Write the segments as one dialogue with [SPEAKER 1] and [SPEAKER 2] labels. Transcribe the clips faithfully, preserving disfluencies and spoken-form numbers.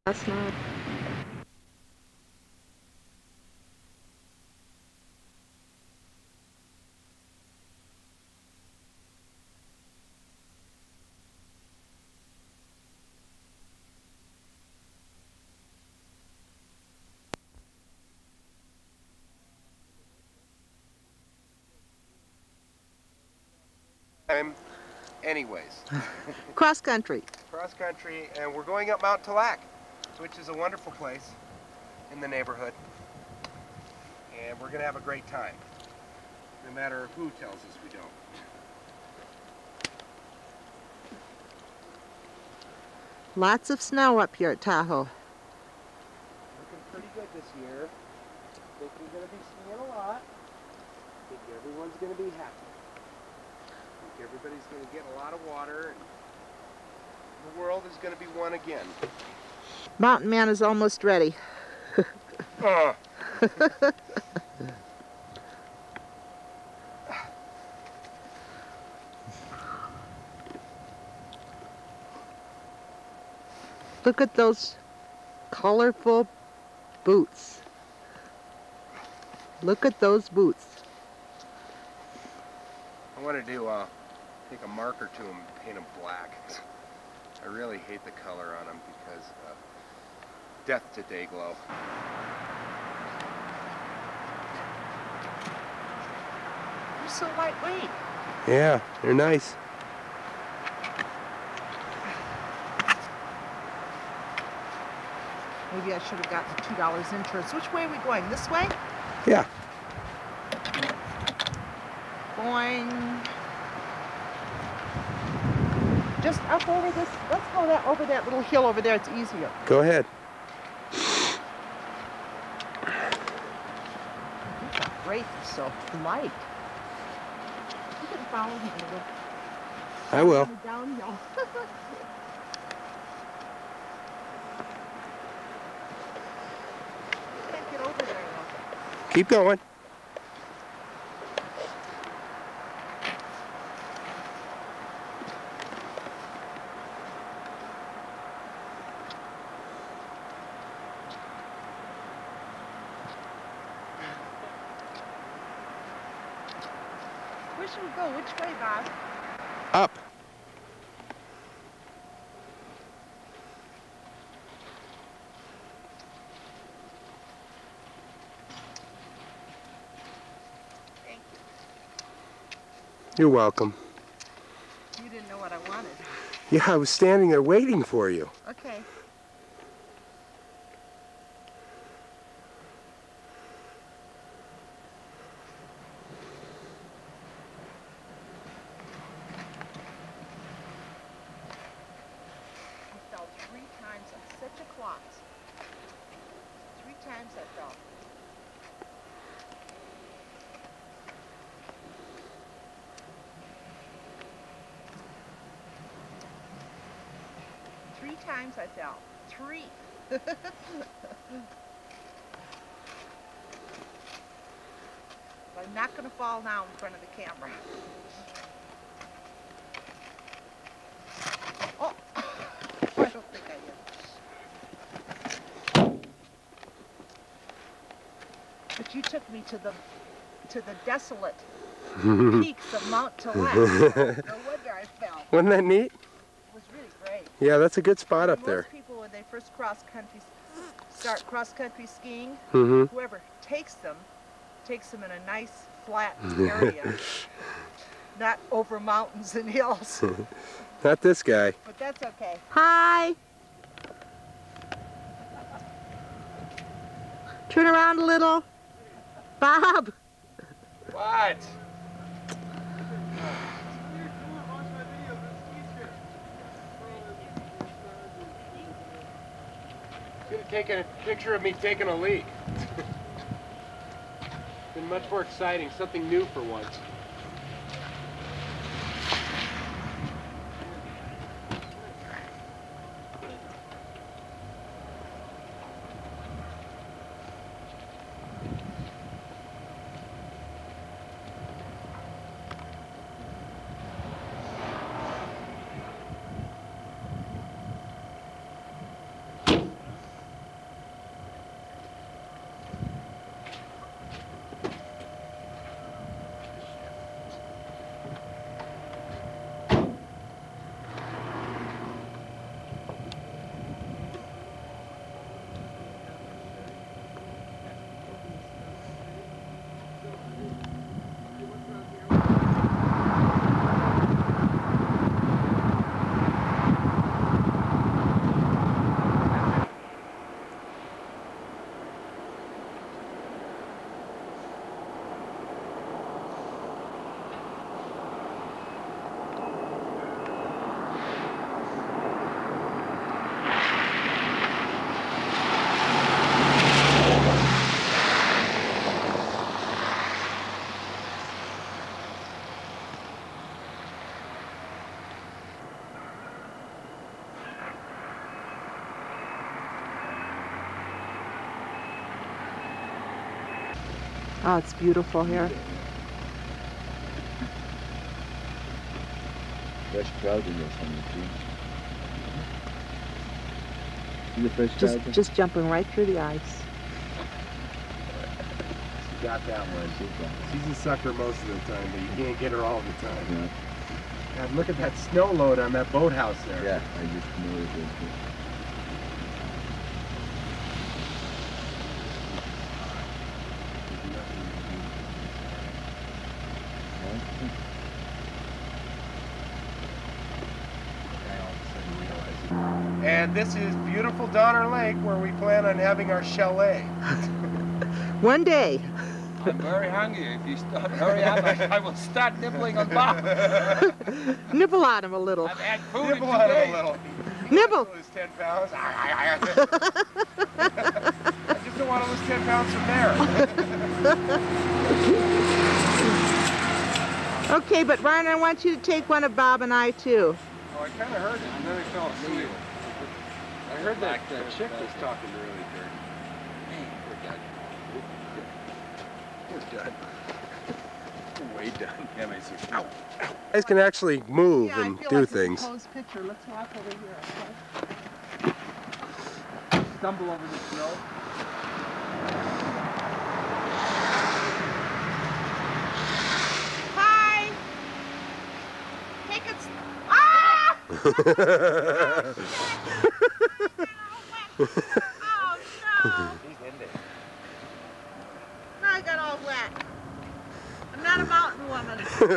[SPEAKER 1] That's not.
[SPEAKER 2] I'm, anyways,
[SPEAKER 1] Cross country.
[SPEAKER 2] cross country, and we're going up Mount Talac, which is a wonderful place in the neighborhood, and we're going to have a great time, no matter who tells us we don't.
[SPEAKER 1] Lots of snow up here at Tahoe.
[SPEAKER 2] Looking pretty good this year. I think we're going to be skiing a lot. I think everyone's going to be happy. I think everybody's going to get a lot of water, and the world is going to be one again.
[SPEAKER 1] Mountain Man is almost ready.
[SPEAKER 2] uh.
[SPEAKER 1] Look at those colorful boots. Look at those boots.
[SPEAKER 2] I want to do, uh, take a marker to them and paint them black. I really hate the color on them because uh, death to day glow.
[SPEAKER 1] They're so lightweight.
[SPEAKER 2] Yeah, they're nice.
[SPEAKER 1] Maybe I should have gotten two dollars insurance. Which way are we going? This way?
[SPEAKER 2] Yeah.
[SPEAKER 1] Going just up over this. Let's go that over that little hill over there. It's easier.
[SPEAKER 2] Go ahead.
[SPEAKER 1] These are great. They're so light. You can follow me a little.
[SPEAKER 2] I will.
[SPEAKER 1] Downhill. Can't get over there.
[SPEAKER 2] Keep going.
[SPEAKER 1] Where should we go? Which way, Bob?
[SPEAKER 2] Up.
[SPEAKER 1] Thank you.
[SPEAKER 2] You're welcome.
[SPEAKER 1] You didn't know what I wanted.
[SPEAKER 2] Yeah, I was standing there waiting for you.
[SPEAKER 1] Okay. I fell three times. I'm such a clot. Three times I fell. Three times I fell. Three. I'm not going to fall now in front of the camera. Oh! I don't think I did. But you took me to the to the desolate peaks of Mount Talac. No wonder I fell.
[SPEAKER 2] Wasn't that neat?
[SPEAKER 1] It was really great.
[SPEAKER 2] Yeah, that's a good spot
[SPEAKER 1] I mean,
[SPEAKER 2] up there.
[SPEAKER 1] Most people, when they first cross country, start cross country skiing,
[SPEAKER 2] Mm-hmm.
[SPEAKER 1] whoever takes them, takes them in a nice flat area, not over mountains and hills.
[SPEAKER 2] Not this guy.
[SPEAKER 1] But that's okay. Hi. Turn around a little. Bob.
[SPEAKER 2] What? Could have taken a picture of me taking a leak. Been much more exciting, something new for once.
[SPEAKER 3] Oh, it's beautiful here.
[SPEAKER 4] Fresh trout in there somewhere too. See the fresh
[SPEAKER 3] Just,
[SPEAKER 4] trout?
[SPEAKER 3] just jumping right through the ice.
[SPEAKER 2] She got that one. She's a sucker most of the time, but you can't get her all the time.
[SPEAKER 4] Yeah.
[SPEAKER 2] God, look at that snow load on that boathouse there.
[SPEAKER 4] Yeah, I just noticed it.
[SPEAKER 2] And this is beautiful Donner Lake, where we plan on having our chalet.
[SPEAKER 3] One day.
[SPEAKER 5] I'm very hungry. If you start, hurry up, I, I will start nibbling on Bob.
[SPEAKER 3] Nibble on him a little.
[SPEAKER 5] I've had food
[SPEAKER 2] Nibble
[SPEAKER 5] in
[SPEAKER 2] on
[SPEAKER 5] two
[SPEAKER 2] him
[SPEAKER 5] days.
[SPEAKER 2] a little.
[SPEAKER 3] Nibble.
[SPEAKER 2] Lose ten pounds. I just don't want to lose ten pounds from there.
[SPEAKER 3] Okay, but Ryan, I want you to take one of Bob and I too.
[SPEAKER 2] Oh, I kind of heard it, and then I fell asleep. I heard that the chick was talking really dirty. We're done. We're way done. Yeah, my sister. Ow, ow. You guys can actually move
[SPEAKER 3] Yeah,
[SPEAKER 2] and
[SPEAKER 3] I feel
[SPEAKER 2] do
[SPEAKER 3] like it's a
[SPEAKER 2] things.
[SPEAKER 3] posed picture. Let's walk over here.
[SPEAKER 5] Stumble over the snow.
[SPEAKER 1] Hi! Take it. Ah! Oh, no!
[SPEAKER 5] He's in there.
[SPEAKER 1] Now I got all wet. I'm not a mountain woman.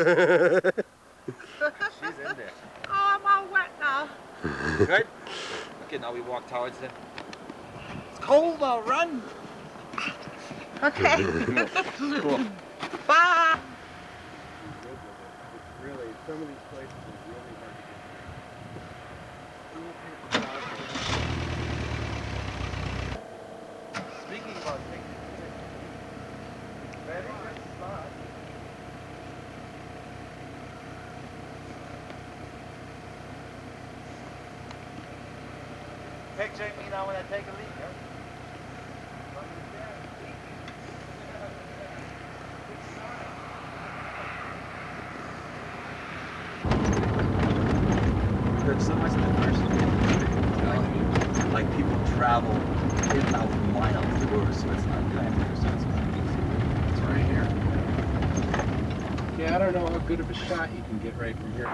[SPEAKER 5] She's in there.
[SPEAKER 1] Oh, I'm all wet now.
[SPEAKER 5] Good? Okay, now we walk towards them. It's cold though, run!
[SPEAKER 1] Okay.
[SPEAKER 5] Cool.
[SPEAKER 1] Bye.
[SPEAKER 2] Really, some of these places are really hard to get. Speaking about taking pictures, very good spot.
[SPEAKER 5] Picturing me now when I take a leak, huh?
[SPEAKER 4] Heard so much in the first telling me, like people travel ten thousand miles to go to Switzerland, kind of so it's
[SPEAKER 2] It's right here. Yeah, I don't know how good of a shot you can get right from here.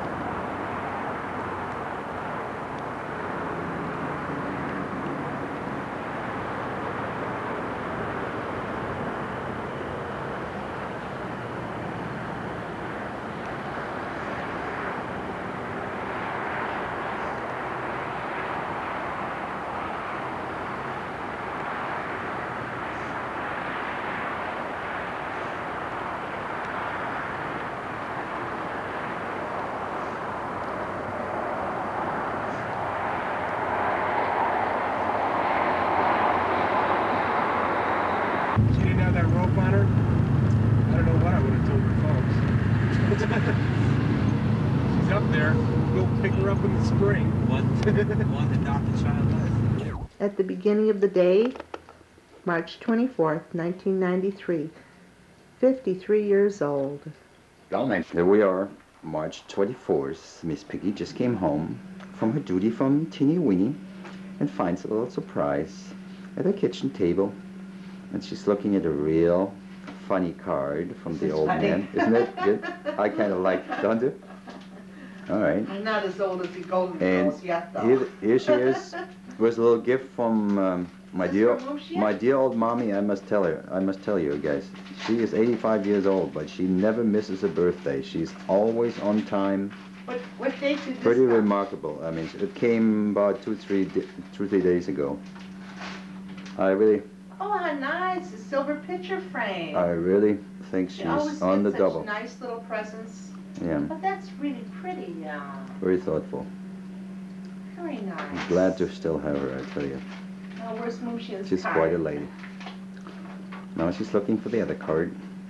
[SPEAKER 2] She didn't have that rope on her. I don't know what I would have told her folks. She's up there. Go pick her up in the spring.
[SPEAKER 5] One, one adopted child life.
[SPEAKER 3] At the beginning of the day, March twenty-fourth, nineteen ninety-three, fifty-three years old.
[SPEAKER 4] Well, there we are, March twenty-fourth. Miss Piggy just came home from her duty from Teeny Weeny and finds a little surprise at her kitchen table. And she's looking at a real funny card from the old
[SPEAKER 3] funny.
[SPEAKER 4] man. Isn't it good? I kind of like it, don't you? All right.
[SPEAKER 3] I'm not as old as the Golden
[SPEAKER 4] And
[SPEAKER 3] Girls yet, though.
[SPEAKER 4] here, here she is with a little gift from um, my
[SPEAKER 3] Is
[SPEAKER 4] dear,
[SPEAKER 3] this from Lucia?
[SPEAKER 4] my dear old mommy. I must tell her, I must tell you guys, she is eighty-five years old, but she never misses a birthday. She's always on time.
[SPEAKER 3] What, what date did this
[SPEAKER 4] Pretty
[SPEAKER 3] come?
[SPEAKER 4] remarkable. I mean, it came about two, three, di- two, three days ago. I really,
[SPEAKER 3] Oh, how nice! A silver picture frame.
[SPEAKER 4] I really think
[SPEAKER 3] She
[SPEAKER 4] she's
[SPEAKER 3] always
[SPEAKER 4] on the
[SPEAKER 3] gets such
[SPEAKER 4] double.
[SPEAKER 3] nice little presents.
[SPEAKER 4] Yeah,
[SPEAKER 3] But that's really pretty, yeah.
[SPEAKER 4] very thoughtful.
[SPEAKER 3] Very nice.
[SPEAKER 4] I'm glad to still have her, I tell you.
[SPEAKER 3] Now, where's Mushia's
[SPEAKER 4] She's
[SPEAKER 3] card?
[SPEAKER 4] quite a lady. Now she's looking for the other card.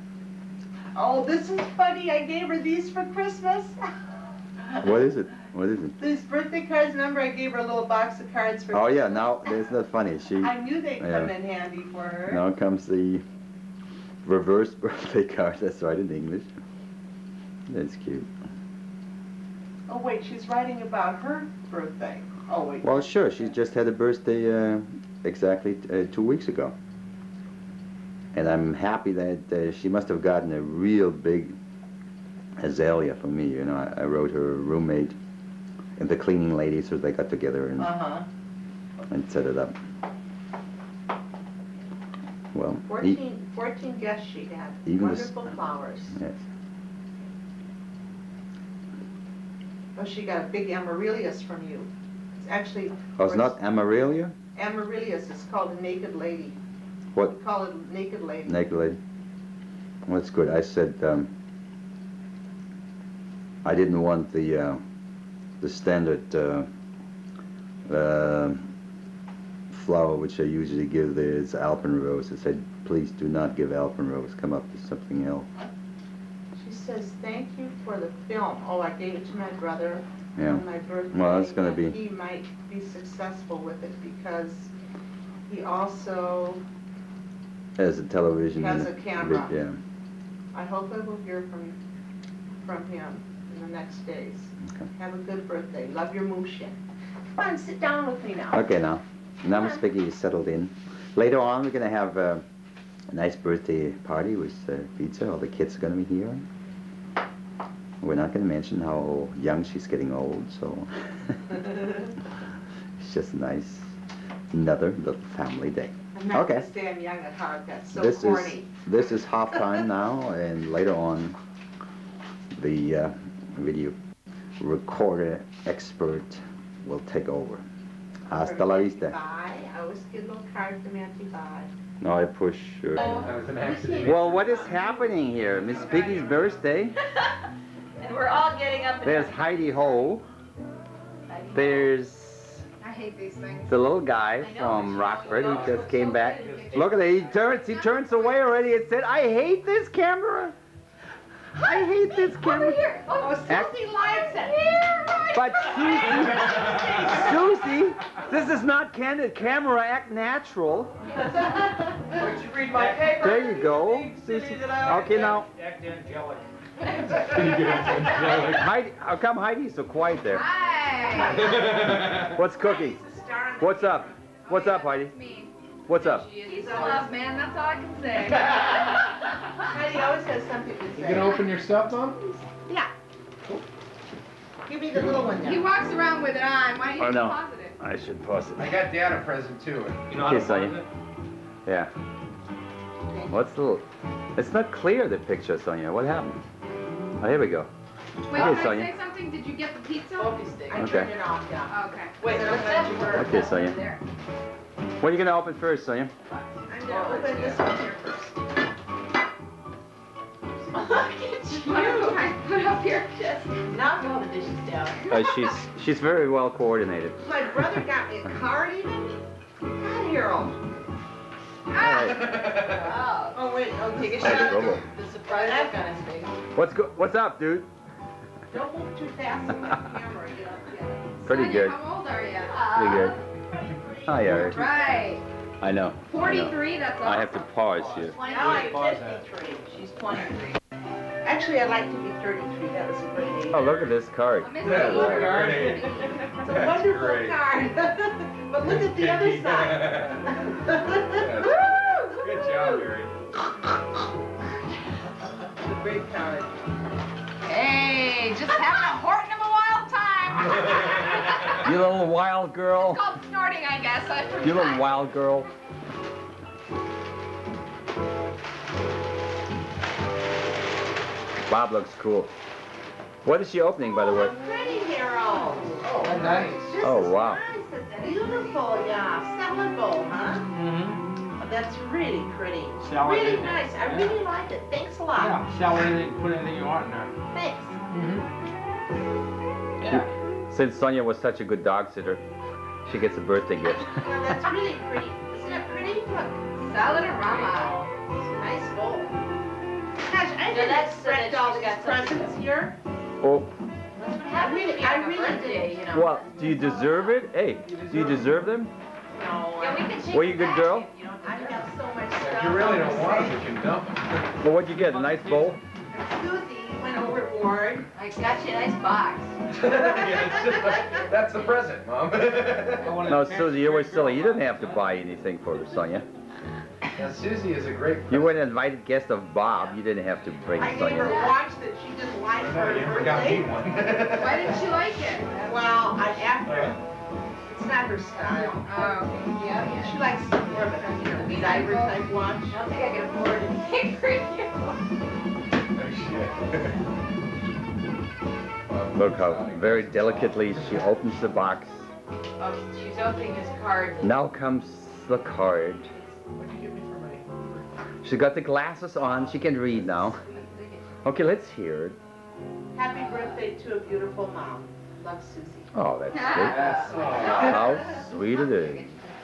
[SPEAKER 3] Oh, this is funny. I gave her these for Christmas.
[SPEAKER 4] What is it? What is it?
[SPEAKER 3] These birthday cards. Remember, I gave her a little box of cards for
[SPEAKER 4] Oh yeah,
[SPEAKER 3] Christmas?
[SPEAKER 4] now it's not funny. She
[SPEAKER 3] I knew they'd
[SPEAKER 4] Yeah.
[SPEAKER 3] come in handy for her.
[SPEAKER 4] now comes the reverse birthday card. That's right in English. That's cute.
[SPEAKER 3] Oh wait, she's writing about her birthday. Oh wait.
[SPEAKER 4] Well, sure. She just had a birthday uh, exactly uh, two weeks ago. And I'm happy that uh, she must have gotten a real big azalea for me. You know, I, I wrote her roommate and the cleaning lady, so they got together and,
[SPEAKER 3] Uh-huh.
[SPEAKER 4] and set it up. Well,
[SPEAKER 3] fourteen, fourteen guests she had.
[SPEAKER 4] Even
[SPEAKER 3] Wonderful
[SPEAKER 4] this,
[SPEAKER 3] flowers.
[SPEAKER 4] Yes.
[SPEAKER 3] Oh, she got a big amaryllis from you. It's actually...
[SPEAKER 4] Oh, it's not Amaryllia?
[SPEAKER 3] Amaryllis. It's called a naked lady.
[SPEAKER 4] What?
[SPEAKER 3] We call it naked lady.
[SPEAKER 4] Naked lady. Well, that's good. I said um, I didn't want the uh, the standard uh, uh, flower which I usually give there. It's alpenrose. I said, please do not give alpenrose. Come up with something else.
[SPEAKER 3] She says, thank you for the film. Oh, I gave it to my brother
[SPEAKER 4] Yeah.
[SPEAKER 3] on my birthday.
[SPEAKER 4] Well, that's gonna
[SPEAKER 3] and
[SPEAKER 4] be-
[SPEAKER 3] He might be successful with it because he also...
[SPEAKER 4] As a television.
[SPEAKER 3] Has
[SPEAKER 4] and
[SPEAKER 3] a camera.
[SPEAKER 4] Yeah.
[SPEAKER 3] I hope I will hear from from him in the next days.
[SPEAKER 4] Okay.
[SPEAKER 3] Have a good birthday. Love your mooshin. Come on, sit down with me now.
[SPEAKER 4] Okay, now. Now Miss Piggy is settled in. Later on, we're gonna have uh, a nice birthday party with uh, pizza. All the kids are gonna be here. We're not gonna mention how young she's getting old, so it's just nice. Another little family day.
[SPEAKER 3] I'm not
[SPEAKER 4] Okay.
[SPEAKER 3] gonna say I'm young at heart. That's so
[SPEAKER 4] this
[SPEAKER 3] corny.
[SPEAKER 4] is this is half time now, and later on, the uh, video recorder expert will take over. Hasta la vista.
[SPEAKER 3] Bye. I always get a little card from Auntie Bye.
[SPEAKER 4] No, I push. Uh,
[SPEAKER 2] That was an accident.
[SPEAKER 4] well, what is happening here? Miss Piggy's birthday.
[SPEAKER 6] And we're all getting up and
[SPEAKER 4] There's Heidi Ho. There's
[SPEAKER 6] I hate these things.
[SPEAKER 4] the little guy from Rockford who just came back. Look at it. He turns. He turns away already and said, "I hate this camera. I hate this
[SPEAKER 6] Over
[SPEAKER 4] camera."
[SPEAKER 6] here. Oh,
[SPEAKER 4] Act-
[SPEAKER 6] Susie Liveson. Here.
[SPEAKER 4] But Susie, Susie, this is not candid camera. Act natural.
[SPEAKER 2] Would you read my paper?
[SPEAKER 4] There you go, Susie. Okay, now.
[SPEAKER 2] Act angelic.
[SPEAKER 4] Heidi, how come Heidi's so quiet there?
[SPEAKER 6] Hi.
[SPEAKER 4] What's cooking? What's up? What's up, Heidi?
[SPEAKER 6] It's me.
[SPEAKER 4] What's up?
[SPEAKER 6] Peace and love, man. That's all I can say.
[SPEAKER 3] Heidi always has something to
[SPEAKER 2] You
[SPEAKER 3] say.
[SPEAKER 2] gonna open your stuff, Mom?
[SPEAKER 3] Yeah. Give me the little one
[SPEAKER 6] He
[SPEAKER 3] now.
[SPEAKER 6] walks around with it on. Why don't you
[SPEAKER 4] Oh, no.
[SPEAKER 6] deposit it?
[SPEAKER 4] I should pause
[SPEAKER 2] I
[SPEAKER 4] it.
[SPEAKER 2] got Dad a present too. You know
[SPEAKER 4] Okay, Sonia. Yeah. What's the little... It's not clear, the picture, Sonia. What happened? Oh, here we go.
[SPEAKER 6] Wait,
[SPEAKER 4] Okay,
[SPEAKER 6] can
[SPEAKER 4] Sonia.
[SPEAKER 6] I say something? Did you get the pizza?
[SPEAKER 3] Focus stick. I
[SPEAKER 4] Okay.
[SPEAKER 3] turned it off, yeah.
[SPEAKER 6] Oh, okay.
[SPEAKER 3] Wait, what's that?
[SPEAKER 4] Okay, Sonia.
[SPEAKER 6] There.
[SPEAKER 4] What are you going to open first, Sonia?
[SPEAKER 3] I'm gonna open this one here first.
[SPEAKER 6] Look at you. Put up your kiss.
[SPEAKER 3] Now throw the dishes down.
[SPEAKER 4] Uh, she's she's very well coordinated.
[SPEAKER 3] My brother got me a card even. God, Harold.
[SPEAKER 6] Oh.
[SPEAKER 3] Oh wait, oh take a
[SPEAKER 4] Hey,
[SPEAKER 3] shot.
[SPEAKER 4] Robo.
[SPEAKER 3] The surprise look on his face.
[SPEAKER 4] What's go What's up, dude?
[SPEAKER 3] Don't move too fast on the camera. Get up together.
[SPEAKER 4] Pretty
[SPEAKER 6] Sonia,
[SPEAKER 4] good.
[SPEAKER 6] How old are you?
[SPEAKER 4] Pretty good. Hi, Eric.
[SPEAKER 6] Right.
[SPEAKER 4] I know. I know.
[SPEAKER 6] forty-three, that's all.
[SPEAKER 4] I have to pause here.
[SPEAKER 3] Now I'm fifty-three. She's twenty-three. Actually, I'd like to be thirty-three. That was a great age.
[SPEAKER 4] Oh, look at this card.
[SPEAKER 6] I missed
[SPEAKER 2] Yeah,
[SPEAKER 6] the
[SPEAKER 2] look
[SPEAKER 6] order.
[SPEAKER 2] at her.
[SPEAKER 3] It's a wonderful
[SPEAKER 2] great.
[SPEAKER 3] card. But look at the other side.
[SPEAKER 2] Good job, Harry.
[SPEAKER 3] It's a great card.
[SPEAKER 6] Hey, just having a Horton of a wild time.
[SPEAKER 4] You little wild girl.
[SPEAKER 6] It's called snorting, I guess. I forgot.
[SPEAKER 4] You little wild girl. Bob looks cool. What is she opening, by the way?
[SPEAKER 3] Oh, pretty, Harold.
[SPEAKER 2] Oh, nice.
[SPEAKER 3] This
[SPEAKER 4] Oh,
[SPEAKER 3] is
[SPEAKER 4] wow.
[SPEAKER 3] nice. It's beautiful, yeah. Salad bowl, huh?
[SPEAKER 7] Mm-hmm.
[SPEAKER 3] Oh, that's really pretty.
[SPEAKER 7] Salad
[SPEAKER 3] Really
[SPEAKER 7] bowl.
[SPEAKER 3] nice. I really like it. Thanks a lot.
[SPEAKER 7] Yeah, sell anything, put anything you want in there.
[SPEAKER 3] Thanks.
[SPEAKER 7] Mm-hmm. Yeah.
[SPEAKER 4] Since Sonia was such a good dog sitter, she gets a birthday gift.
[SPEAKER 3] Well, that's really pretty. Isn't it pretty? Look.
[SPEAKER 6] Salad-a-rama.
[SPEAKER 3] Nice bowl. Gosh, I didn't
[SPEAKER 6] that's so
[SPEAKER 3] expect
[SPEAKER 6] that
[SPEAKER 3] all
[SPEAKER 6] she's
[SPEAKER 3] these
[SPEAKER 6] got something
[SPEAKER 3] presents here.
[SPEAKER 4] Oh,
[SPEAKER 6] That's what
[SPEAKER 3] I
[SPEAKER 6] happens
[SPEAKER 3] really,
[SPEAKER 6] when you
[SPEAKER 3] I
[SPEAKER 6] have a
[SPEAKER 3] really
[SPEAKER 6] birthday,
[SPEAKER 3] did.
[SPEAKER 6] you know.
[SPEAKER 4] well, do you deserve it? Hey, do you deserve them?
[SPEAKER 3] No.
[SPEAKER 6] Yeah, we can change
[SPEAKER 4] Were you a
[SPEAKER 6] it
[SPEAKER 4] good
[SPEAKER 6] back
[SPEAKER 4] girl?
[SPEAKER 6] if you don't
[SPEAKER 3] I have so much
[SPEAKER 7] If
[SPEAKER 3] stuff.
[SPEAKER 7] you really don't want
[SPEAKER 3] to
[SPEAKER 7] them, you can dump them.
[SPEAKER 4] Well, what'd you get? A nice bowl?
[SPEAKER 3] say. Susie went overboard.
[SPEAKER 6] I got you a nice box.
[SPEAKER 7] Yeah, it's just like, that's the present, Mom.
[SPEAKER 4] No, Susie, you were silly. You didn't have to buy anything for Sonia.
[SPEAKER 7] Now, Susie is a great
[SPEAKER 4] You were an invited guest of Bob. You didn't have to bring
[SPEAKER 3] I gave her
[SPEAKER 4] Sonia.
[SPEAKER 3] a watch that she just liked for
[SPEAKER 7] No,
[SPEAKER 3] her
[SPEAKER 7] you never got me
[SPEAKER 3] birthday.
[SPEAKER 7] one.
[SPEAKER 6] Why didn't you like it?
[SPEAKER 3] Well, I after it's not her style.
[SPEAKER 6] Oh, okay. Yeah, yeah.
[SPEAKER 3] She likes more of a, you know, diver type watch.
[SPEAKER 6] I don't think I can afford to pay for you.
[SPEAKER 7] Oh, shit.
[SPEAKER 4] Look how very delicately she opens the box.
[SPEAKER 6] Oh, she's opening his card.
[SPEAKER 4] Now comes the card.
[SPEAKER 7] What'd you give me for my...
[SPEAKER 4] She got the glasses on. She can read now. Okay, let's hear it.
[SPEAKER 3] Happy birthday to a beautiful mom. Love, Susie.
[SPEAKER 4] Oh, that's sweet.
[SPEAKER 7] Yes. Oh,
[SPEAKER 4] How sweet it is.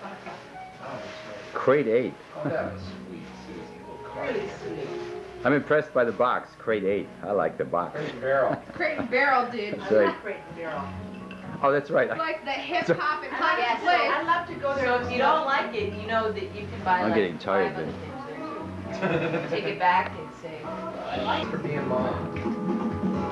[SPEAKER 4] Crate eight.
[SPEAKER 7] oh, that was sweet, Susie. Little card.
[SPEAKER 3] Really sweet.
[SPEAKER 4] I'm impressed by the box. Crate eight. I like the box.
[SPEAKER 7] Great barrel.
[SPEAKER 6] Crate and Barrel did.
[SPEAKER 4] That's
[SPEAKER 3] I
[SPEAKER 4] right.
[SPEAKER 3] love Crate and Barrel.
[SPEAKER 4] Oh, that's right. I-
[SPEAKER 6] Like the hip
[SPEAKER 4] So-
[SPEAKER 6] hop and
[SPEAKER 3] I
[SPEAKER 6] plug
[SPEAKER 3] love,
[SPEAKER 6] and
[SPEAKER 3] to,
[SPEAKER 6] play.
[SPEAKER 3] I love to go there.
[SPEAKER 8] So if you don't like it, you know that you can buy
[SPEAKER 4] I'm
[SPEAKER 8] like
[SPEAKER 4] getting tired
[SPEAKER 8] five
[SPEAKER 4] then.
[SPEAKER 8] other things there too. Take it back and say,
[SPEAKER 7] I like for being Mom.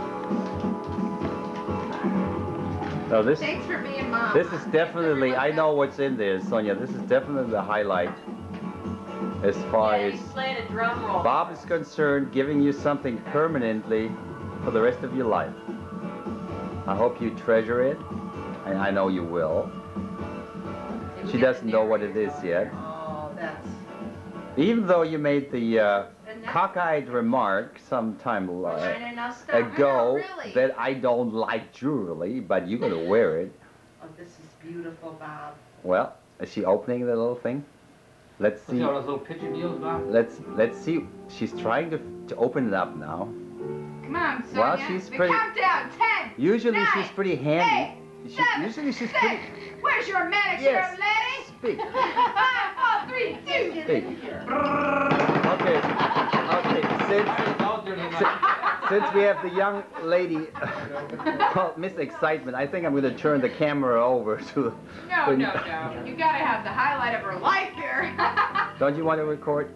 [SPEAKER 4] No, this
[SPEAKER 6] Thanks for being mom.
[SPEAKER 4] this is definitely. I know what's in there, Sonia. This is definitely the highlight as far
[SPEAKER 8] yeah,
[SPEAKER 4] as
[SPEAKER 8] he's playing a drum roll.
[SPEAKER 4] Bob is concerned, giving you something permanently for the rest of your life. I hope you treasure it, and I know you will.
[SPEAKER 8] Did we
[SPEAKER 4] She
[SPEAKER 8] get
[SPEAKER 4] doesn't
[SPEAKER 8] the
[SPEAKER 4] know what it
[SPEAKER 8] narrator?
[SPEAKER 4] is yet.
[SPEAKER 3] Oh, that's.
[SPEAKER 4] Even though you made the uh,
[SPEAKER 3] And that-
[SPEAKER 4] cockeyed remark sometime uh,
[SPEAKER 3] China, now stop.
[SPEAKER 4] ago
[SPEAKER 6] really.
[SPEAKER 4] that I don't like jewelry, but you're gonna wear it.
[SPEAKER 3] Oh, this is beautiful, Bob.
[SPEAKER 4] Well, is she opening the little thing? Let's see.
[SPEAKER 7] See all those little picture deals, Bob?
[SPEAKER 4] Let's let's see. She's trying to to open it up now.
[SPEAKER 6] Come on, Sonia.
[SPEAKER 4] Well, she's
[SPEAKER 6] the
[SPEAKER 4] pretty-
[SPEAKER 6] countdown. Ten.
[SPEAKER 4] Usually
[SPEAKER 6] Nine,
[SPEAKER 4] she's pretty handy. She,
[SPEAKER 6] seven,
[SPEAKER 4] usually she's
[SPEAKER 6] six.
[SPEAKER 4] pretty.
[SPEAKER 6] Where's your manicure,
[SPEAKER 4] Yes.
[SPEAKER 6] lady?
[SPEAKER 4] Speak.
[SPEAKER 6] Five, four, three, two.
[SPEAKER 4] Speak. Okay. Okay. Since si- since we have the young lady, well, Miss Excitement, I think I'm going to turn the camera over to.
[SPEAKER 6] No, no, no. You gotta have the highlight of her life here.
[SPEAKER 4] Don't you want to record?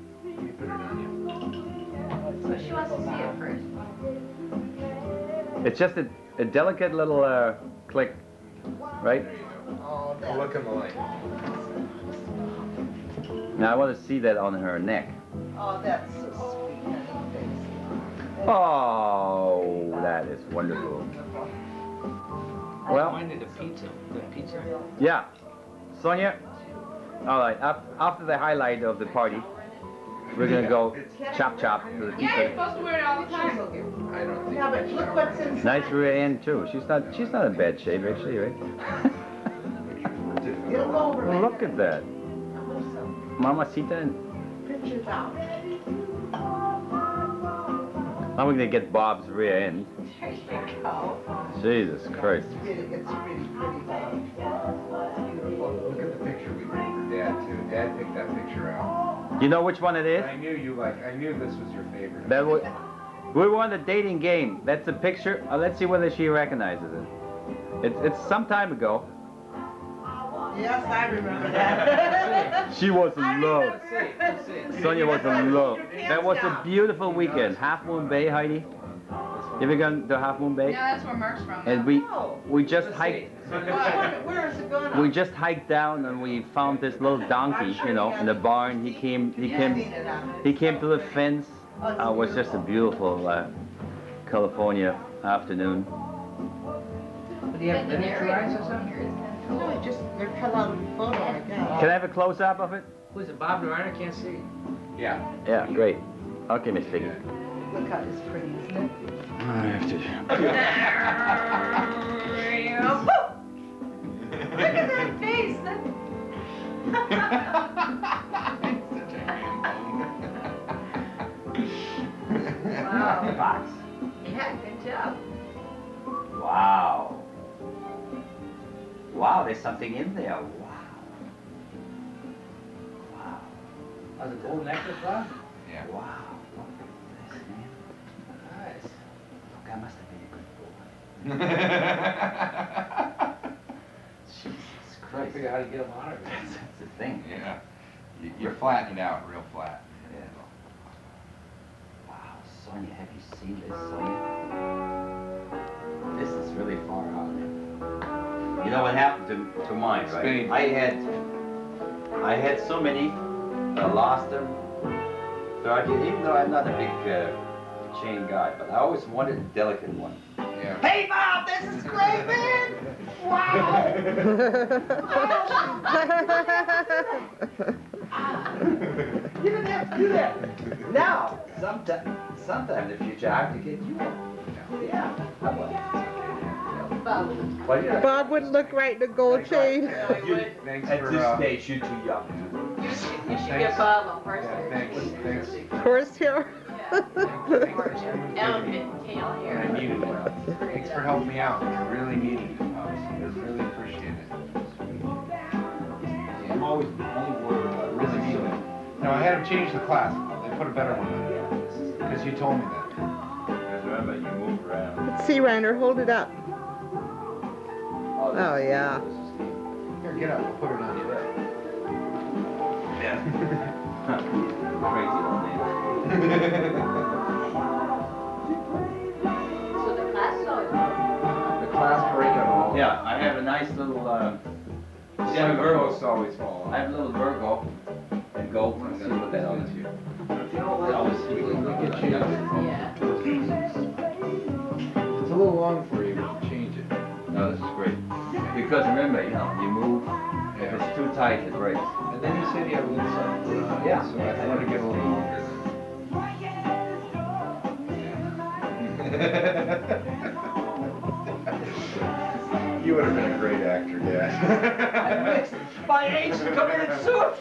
[SPEAKER 6] So she wants to see it first.
[SPEAKER 4] It's just a, a delicate little uh, click, right?
[SPEAKER 3] Oh, that's.
[SPEAKER 7] Look in the light.
[SPEAKER 4] Now I want to see that on her neck.
[SPEAKER 3] Oh, that's so sweet. That's
[SPEAKER 4] Oh, that is wonderful. Well,
[SPEAKER 7] the pizza. The pizza.
[SPEAKER 4] yeah. Sonia, all right, up, after the highlight of the party, we're going to go chop chop to the
[SPEAKER 6] Yeah, you're
[SPEAKER 4] pizza.
[SPEAKER 6] supposed to wear it all the time.
[SPEAKER 7] I don't think.
[SPEAKER 3] Yeah, but look what's inside.
[SPEAKER 4] Nice rear end too. She's not she's not in bad shape actually, right?
[SPEAKER 3] It'll go over.
[SPEAKER 4] Well, look at that. Mamacita.
[SPEAKER 3] Pictures out.
[SPEAKER 4] Now we're going to get Bob's rear end.
[SPEAKER 6] There you go.
[SPEAKER 4] Jesus Christ.
[SPEAKER 3] It's really, it's really pretty, Bob. It's beautiful.
[SPEAKER 7] Look at the picture we made for Dad too. Dad picked that picture out.
[SPEAKER 4] You know which one it is?
[SPEAKER 7] I knew you like. I knew this was your favorite.
[SPEAKER 4] That was, we were on the dating game. That's a picture. Uh, let's see whether she recognizes it. It's it's some time ago.
[SPEAKER 3] Yes, I remember that.
[SPEAKER 4] She was
[SPEAKER 3] I
[SPEAKER 4] in love.
[SPEAKER 3] remember.
[SPEAKER 4] Sonia was in love.
[SPEAKER 3] Your pants
[SPEAKER 4] That was a
[SPEAKER 3] down.
[SPEAKER 4] beautiful weekend. Half Moon Bay, Heidi. You ever gone to Half Moon Bay?
[SPEAKER 6] Yeah, that's where Mark's from.
[SPEAKER 4] And we
[SPEAKER 3] No.
[SPEAKER 4] we just hiked.
[SPEAKER 3] Where where is it going?
[SPEAKER 4] We just hiked down and we found this little donkey, you know, in the barn. He came. He came. He came to the fence. Uh, it was just a beautiful uh, California afternoon.
[SPEAKER 7] Do you have miniaturized or something?
[SPEAKER 3] No, it just, they're cut out of the photo, I guess.
[SPEAKER 4] Can I have a close up of it?
[SPEAKER 7] Who's it? Bob Nariner? Can't see. Yeah.
[SPEAKER 4] Yeah, great. Okay, Miss Piggy.
[SPEAKER 3] Look how it's pretty, isn't it?
[SPEAKER 4] I have to.
[SPEAKER 6] Look at that face. Wow.
[SPEAKER 4] Box.
[SPEAKER 6] Yeah, good job.
[SPEAKER 4] Wow. Wow, there's something in there. Wow. Wow.
[SPEAKER 7] Oh, the gold necklace, Bob?
[SPEAKER 4] Yeah. Wow. Look at this, man.
[SPEAKER 7] Nice.
[SPEAKER 4] Look, I must have been a good boy. Jesus
[SPEAKER 7] Trying to
[SPEAKER 4] Christ.
[SPEAKER 7] figure out how to get them out of it.
[SPEAKER 4] That's, that's the thing.
[SPEAKER 5] Yeah.
[SPEAKER 7] You- You're flattening out real flat.
[SPEAKER 4] Yeah. Wow, Sonia, have you seen this, Sonia? This is really far out. You know what happened to, to mine, right?
[SPEAKER 7] Spain.
[SPEAKER 4] I had, I had so many, I lost them. So I did, even though I'm not a big uh, chain guy, but I always wanted a delicate one.
[SPEAKER 7] Yeah.
[SPEAKER 4] Hey Bob, this is great, man! Wow! You didn't have to do that. Now, sometime, sometime in the future, I have to get you one. Yeah, I will. What do you-
[SPEAKER 3] Bob wouldn't look right in a gold chain.
[SPEAKER 4] You-
[SPEAKER 7] Thanks
[SPEAKER 4] At
[SPEAKER 7] for,
[SPEAKER 4] this
[SPEAKER 7] uh,
[SPEAKER 4] stage, you're too young.
[SPEAKER 8] You should, you should get Bob on first.
[SPEAKER 7] Yeah, thanks, thanks.
[SPEAKER 3] Horsehair.
[SPEAKER 8] Elephant tail
[SPEAKER 7] I
[SPEAKER 8] hair.
[SPEAKER 7] needed it. Thanks for helping me out. I really needed it. I really appreciate it.
[SPEAKER 4] I'm always only worried about
[SPEAKER 7] Really needed it. No, I had them change the class. They put a better one in. Because you told me that.
[SPEAKER 4] Because remember, you move around.
[SPEAKER 3] Let's see, Reiner, hold it up. Oh, yeah.
[SPEAKER 7] Here, get up. I'll put it on you.
[SPEAKER 4] Yeah. Crazy old man.
[SPEAKER 8] So the class is always open.
[SPEAKER 7] The class breakout hall.
[SPEAKER 4] Yeah, I have a nice little, uh,
[SPEAKER 7] It's
[SPEAKER 4] yeah,
[SPEAKER 7] like the
[SPEAKER 4] Virgo.
[SPEAKER 7] posts always fall
[SPEAKER 4] I
[SPEAKER 7] off.
[SPEAKER 4] have a little Virgo and gold. I'm gonna put that on it. I always feel like
[SPEAKER 7] Look at you.
[SPEAKER 8] Yeah.
[SPEAKER 7] It's a little long for you, but change it.
[SPEAKER 4] No, this is great. Because remember, you know, you move, if
[SPEAKER 7] Yeah.
[SPEAKER 4] it's too tight, it breaks.
[SPEAKER 7] And then you said you had a little something. Uh,
[SPEAKER 4] Yeah.
[SPEAKER 7] So I wanted to get a little longer. You would have been a great actor, Dad.
[SPEAKER 4] My age to come in and suit.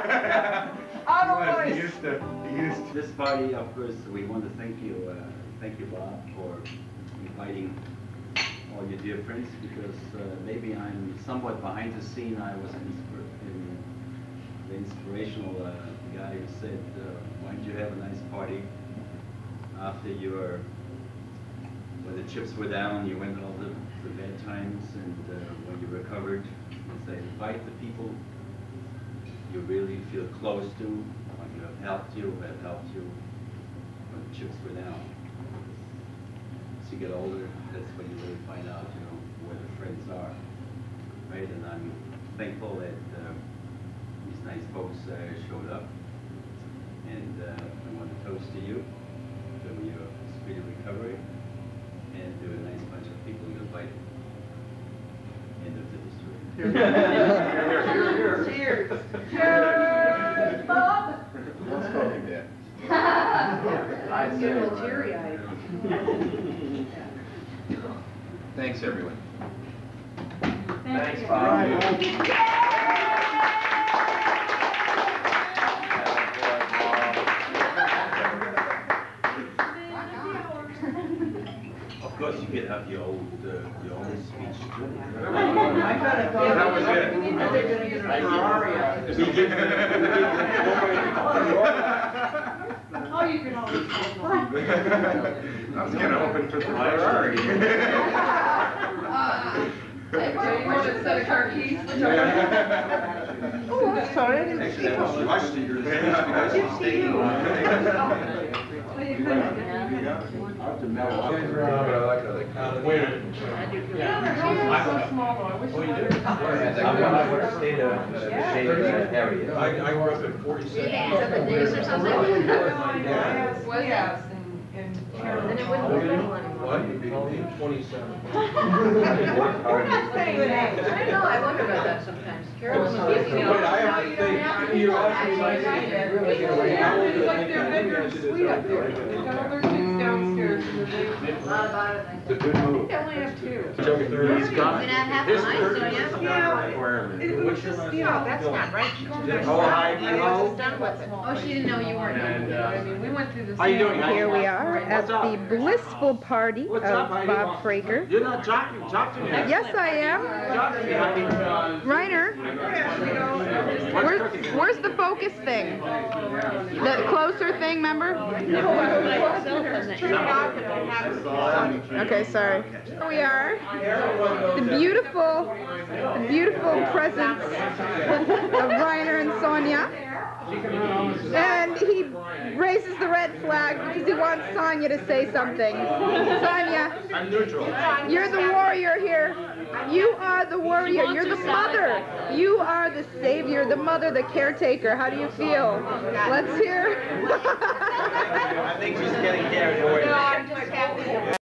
[SPEAKER 7] He used to, he used to.
[SPEAKER 9] This party, of course, we want to thank you, uh, thank you, Bob, for inviting all your dear friends, because uh, maybe I'm somewhat behind the scene. I was inspir in the inspirational uh, guy who said, uh, why don't you have a nice party after your, when the chips were down, you went all the, the bad times, and uh, when you recovered, you say, invite the people you really feel close to, who have helped you, who have helped you when the chips were down. As you get older, that's when you really find out, you know, where the friends are, right? And I'm thankful that uh, these nice folks uh, showed up. And uh, I want to toast to you, to your speedy recovery, and to a nice bunch of people you invited. End of the history.
[SPEAKER 8] Cheers. Cheers, Bob.
[SPEAKER 7] Let's call him Dad.
[SPEAKER 8] I'm getting a little teary-eyed.
[SPEAKER 7] Thanks, everyone.
[SPEAKER 8] Thanks,
[SPEAKER 9] Of course, you could have your old, uh, your own speech too.
[SPEAKER 7] That was
[SPEAKER 8] Oh, you can always.
[SPEAKER 7] I was gonna open for the Ferrari.
[SPEAKER 8] Hey, you want to set a car keys?
[SPEAKER 3] Oh, I'm sorry, I didn't see one.
[SPEAKER 9] Watched it, you're staying.
[SPEAKER 7] I like it. Wait a minute.
[SPEAKER 8] So small though, I wish.
[SPEAKER 7] Oh, you did?
[SPEAKER 4] I would have stayed a, a shade of that area.
[SPEAKER 7] I, I grew up in forty-six.
[SPEAKER 8] the news or something?
[SPEAKER 7] Yeah.
[SPEAKER 8] Was yes, and, and. Then it wouldn't be little anymore.
[SPEAKER 7] What? Twenty-seven.
[SPEAKER 8] I know, I wonder about that sometimes. Carolyn was giving me all.
[SPEAKER 7] Wait, I have to think, you asked me my age, really get away.
[SPEAKER 10] It's like their bedroom suite up there. They've got all their kids downstairs in the basement.
[SPEAKER 8] A lot about it.
[SPEAKER 7] It's a good move.
[SPEAKER 10] They only have two.
[SPEAKER 7] He's got
[SPEAKER 8] We not have mine, so yeah.
[SPEAKER 10] Yeah, it was just, you know, that's not right.
[SPEAKER 7] Oh, hi,
[SPEAKER 10] I was just done with it.
[SPEAKER 8] Oh, she didn't know you weren't
[SPEAKER 7] And,
[SPEAKER 8] here.
[SPEAKER 7] uh,
[SPEAKER 10] I mean, we went through the.
[SPEAKER 7] How you doing?
[SPEAKER 3] Here we are at the blissful party of
[SPEAKER 7] What's up, Heidi?
[SPEAKER 3] Bob Fraker.
[SPEAKER 7] You're not talking, talk to me.
[SPEAKER 3] Yes, I am.
[SPEAKER 7] Talk to me, Heidi.
[SPEAKER 3] Reiner, where's, where's the focus thing? The closer thing, remember? Okay, sorry. Here we are. The beautiful, the beautiful presence of Reiner and Sonia.
[SPEAKER 11] And he raises the red flag because he wants Sonia to say something. Sonia,
[SPEAKER 12] I'm neutral.
[SPEAKER 11] you're the warrior here. You are the warrior. You're the mother. You are the savior, the mother, the caretaker. How do you feel? Let's hear.
[SPEAKER 12] I think she's getting carried away.
[SPEAKER 6] No, I'm just happy.